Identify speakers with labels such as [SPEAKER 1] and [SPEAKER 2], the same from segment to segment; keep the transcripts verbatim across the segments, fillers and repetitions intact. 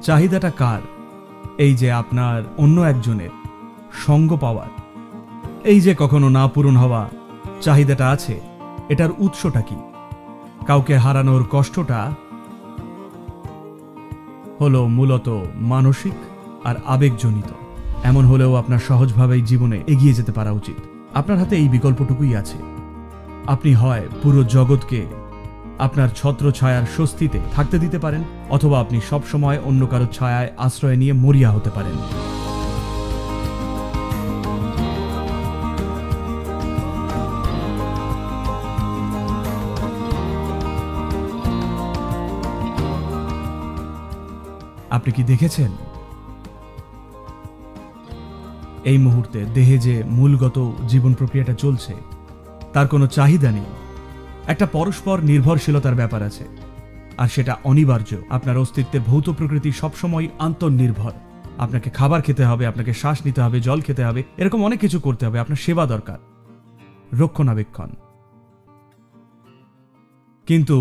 [SPEAKER 1] চাহিদাটা কার? এই যে আপনার অন্য একজনের সঙ্গ পাওয়ার, এই যে কখনো না পূরণ হওয়া চাহিদাটা আছে, এটার উৎসটা কি? কাউকে হারানোর কষ্টটা হলো মূলত মানসিক আর আবেগজনিত। এমন হলেও আপনার সহজভাবেই জীবনে এগিয়ে যেতে পারা উচিত। আপনার হাতে এই বিকল্পটুকুই আছে। আপনি হয় পুরো জগৎকে আপনার ছত্র ছায়ার স্বস্তিতে থাকতে দিতে পারেন, অথবা আপনি সবসময় অন্য কারো ছায়ায় আশ্রয় নিয়ে মরিয়া হতে পারেন। আপনি কি দেখেছেন এই মুহূর্তে দেহে যে মূলগত জীবন প্রক্রিয়াটা চলছে তার কোনো চাহিদা নেই, একটা পরস্পর নির্ভরশীলতার ব্যাপার আছে, আর সেটা অনিবার্য। আপনার অস্তিত্বে ভৌত প্রকৃতি সবসময় আন্তর্নির্ভর। আপনাকে খাবার খেতে হবে, আপনাকে শ্বাস নিতে হবে, জল খেতে হবে, এরকম অনেক কিছু করতে হবে। আপনার সেবা দরকার, রক্ষণাবেক্ষণ। কিন্তু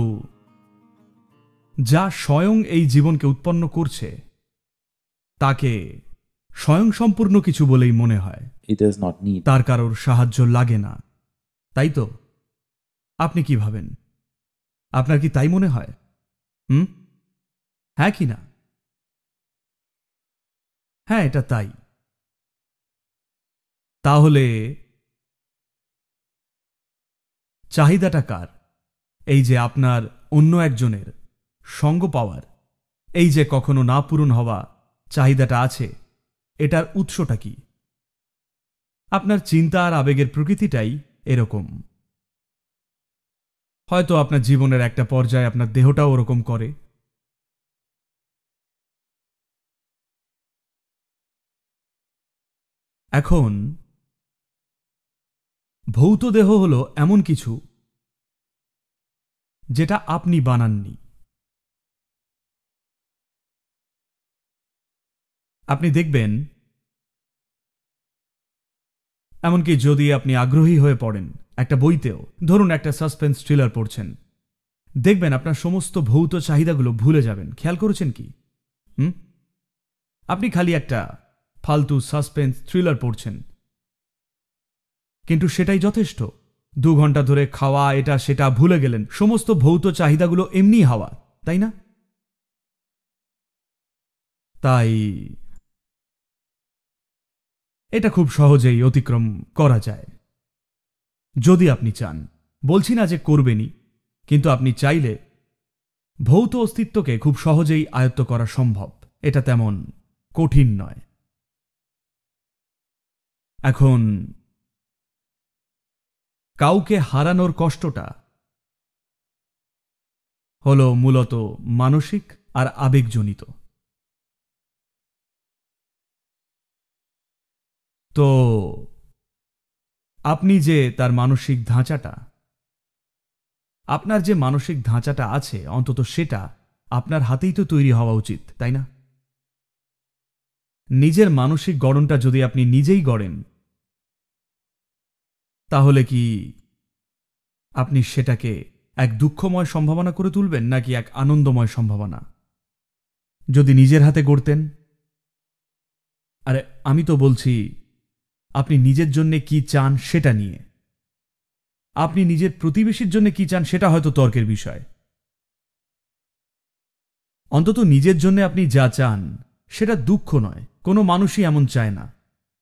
[SPEAKER 1] যা স্বয়ং এই জীবনকে উৎপন্ন করছে তাকে স্বয়ং সম্পূর্ণ কিছু বলেই মনে হয়।
[SPEAKER 2] It does not need.
[SPEAKER 1] তার কারোর সাহায্য লাগে না, তাই তো? আপনি কি ভাবেন? আপনার কি তাই মনে হয়? হুম, হ্যাঁ কি না? হ্যাঁ, এটা তাই। তাহলে চাহিদাটা কার? এই যে আপনার অন্য একজনের সঙ্গ পাওয়ার, এই যে কখনো না পূরণ হওয়া চাহিদাটা আছে, এটার উৎসটা কি? আপনার চিন্তা আর আবেগের প্রকৃতিটাই এরকম। হয়তো আপনার জীবনের একটা পর্যায়ে আপনার দেহটাও ওরকম করে। এখন ভৌত দেহ হলো এমন কিছু যেটা আপনি বানাননি। আপনি দেখবেন, এমনকি যদি আপনি আগ্রহী হয়ে পড়েন একটা বইতেও, ধরুন একটা সাসপেন্স থ্রিলার পড়ছেন, দেখবেন আপনার সমস্ত ভৌত চাহিদাগুলো ভুলে যাবেন। খেয়াল করেছেন কি? হুম, আপনি খালি একটা ফালতু সাসপেন্স থ্রিলার পড়ছেন, কিন্তু সেটাই যথেষ্ট। দু ঘন্টা ধরে খাওয়া এটা সেটা ভুলে গেলেন, সমস্ত ভৌত চাহিদাগুলো এমনি হাওয়া, তাই না? তাই এটা খুব সহজেই অতিক্রম করা যায় যদি আপনি চান। বলছি না যে করবেনই, কিন্তু আপনি চাইলে ভৌত অস্তিত্বকে খুব সহজেই আয়ত্ত করা সম্ভব। এটা তেমন কঠিন নয়। এখন কাউকে হারানোর কষ্টটা হলো মূলত মানসিক আর আবেগজনিত। তো আপনি যে তার মানসিক ধাঁচাটা, আপনার যে মানসিক ধাঁচাটা আছে, অন্তত সেটা আপনার হাতেই তো তৈরি হওয়া উচিত, তাই না? নিজের মানসিক গড়নটা যদি আপনি নিজেই গড়েন, তাহলে কি আপনি সেটাকে এক দুঃখময় সম্ভাবনা করে তুলবেন, নাকি এক আনন্দময় সম্ভাবনা? যদি নিজের হাতে গড়তেন, আরে আমি তো বলছি আপনি নিজের জন্য কি চান সেটা নিয়ে। আপনি নিজের প্রতিবেশীর জন্য কি চান সেটা হয়তো তর্কের বিষয়। অন্তত নিজের জন্য আপনি যা চান সেটা দুঃখ নয়, কোনো মানুষই এমন চায় না।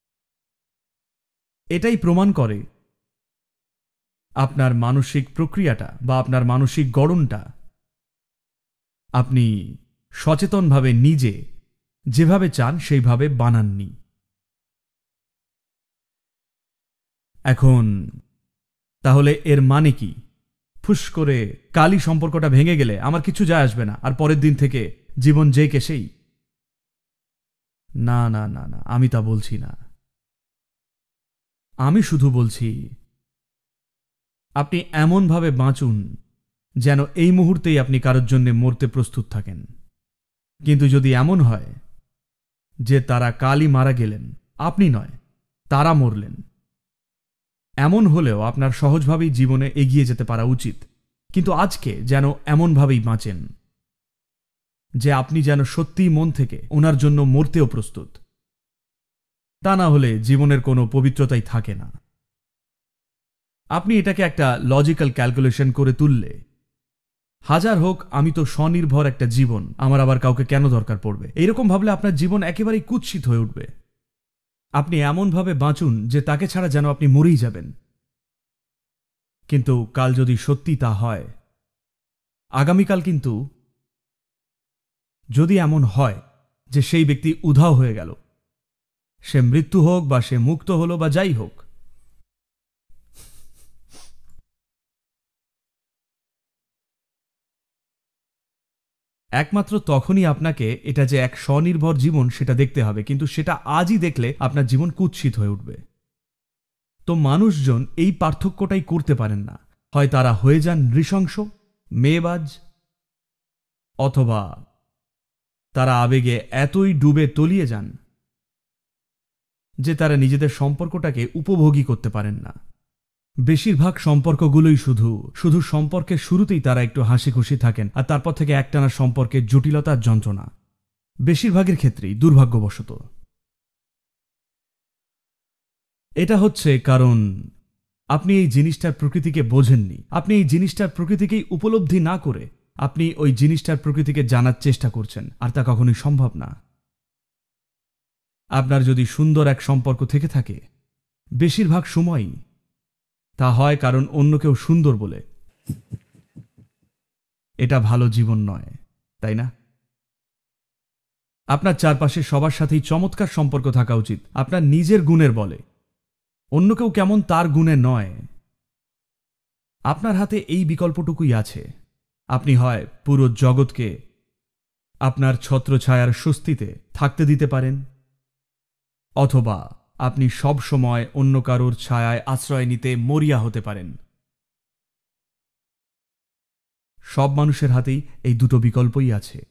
[SPEAKER 1] এটাই প্রমাণ করে আপনার মানসিক প্রক্রিয়াটা বা আপনার মানসিক গড়নটা আপনি সচেতনভাবে নিজে যেভাবে চান সেইভাবে বানাননি। এখন তাহলে এর মানে কি? ফুস করে কালই সম্পর্কটা ভেঙে গেলে আমার কিছু যায় আসবে না, আর পরের দিন থেকে জীবন যে কে সেই? না না না না, আমি তা বলছি না। আমি শুধু বলছি আপনি এমনভাবে বাঁচুন যেন এই মুহূর্তেই আপনি কারোর জন্য মরতে প্রস্তুত থাকেন। কিন্তু যদি এমন হয় যে তারা কালই মারা গেলেন, আপনি নয়, তারা মরলেন, এমন হলেও আপনার সহজভাবেই জীবনে এগিয়ে যেতে পারা উচিত। কিন্তু আজকে যেন এমনভাবেই বাঁচেন যে আপনি যেন সত্যিই মন থেকে ওনার জন্য মরতেও প্রস্তুত। তা না হলে জীবনের কোনো পবিত্রতাই থাকে না। আপনি এটাকে একটা লজিক্যাল ক্যালকুলেশন করে তুললে, হাজার হোক আমি তো স্বনির্ভর একটা জীবন, আমার আবার কাউকে কেন দরকার পড়বে, এইরকম ভাবলে আপনার জীবন একেবারেই কুৎসিত হয়ে উঠবে। আপনি এমনভাবে বাঁচুন যে তাকে ছাড়া যেন আপনি মরেই যাবেন। কিন্তু কাল যদি সত্যি তা হয়, আগামীকাল কিন্তু যদি এমন হয় যে সেই ব্যক্তি উধাও হয়ে গেল, সে মৃত্যু হোক বা সে মুক্ত হলো বা যাই হোক, একমাত্র তখনই আপনাকে এটা যে এক স্বনির্ভর জীবন সেটা দেখতে হবে, কিন্তু সেটা আজই দেখলে আপনার জীবন কুৎসিত হয়ে উঠবে। তো মানুষজন এই পার্থক্যটাই করতে পারেন না। হয় তারা হয়ে যান নৃশংস, মেয়েবাজ, অথবা তারা আবেগে এতই ডুবে তলিয়ে যান যে তারা নিজেদের সম্পর্কটাকে উপভোগী করতে পারেন না। বেশিরভাগ সম্পর্কগুলোই শুধু শুধু সম্পর্কের শুরুতেই তারা একটু হাসি খুশি থাকেন, আর তারপর থেকে একটানা সম্পর্কের জটিলতার যন্ত্রণা, বেশিরভাগের ক্ষেত্রেই দুর্ভাগ্যবশত। এটা হচ্ছে কারণ আপনি এই জিনিসটার প্রকৃতিকে বোঝেননি। আপনি এই জিনিসটার প্রকৃতিকেই উপলব্ধি না করে আপনি ওই জিনিসটার প্রকৃতিকে জানার চেষ্টা করছেন, আর তা কখনোই সম্ভব না। আপনার যদি সুন্দর এক সম্পর্ক থেকে থাকে, বেশিরভাগ সময়ই তা হয় কারণ অন্য কেউ সুন্দর বলে। এটা ভালো জীবন নয়, তাই না? আপনার চারপাশে সবার সাথেই চমৎকার সম্পর্ক থাকা উচিত, আপনার নিজের গুণের বলে। অন্য কেউ কেমন তার গুণে নয়। আপনার হাতে এই বিকল্পটুকুই আছে। আপনি হয় পুরো জগৎকে আপনার ছত্রছায়ার স্বস্তিতে থাকতে দিতে পারেন, অথবা আপনি সব সময় অন্য কারোর ছায়ায় আশ্রয় নিতে মরিয়া হতে পারেন। সব মানুষের হাতেই এই দুটো বিকল্পই আছে।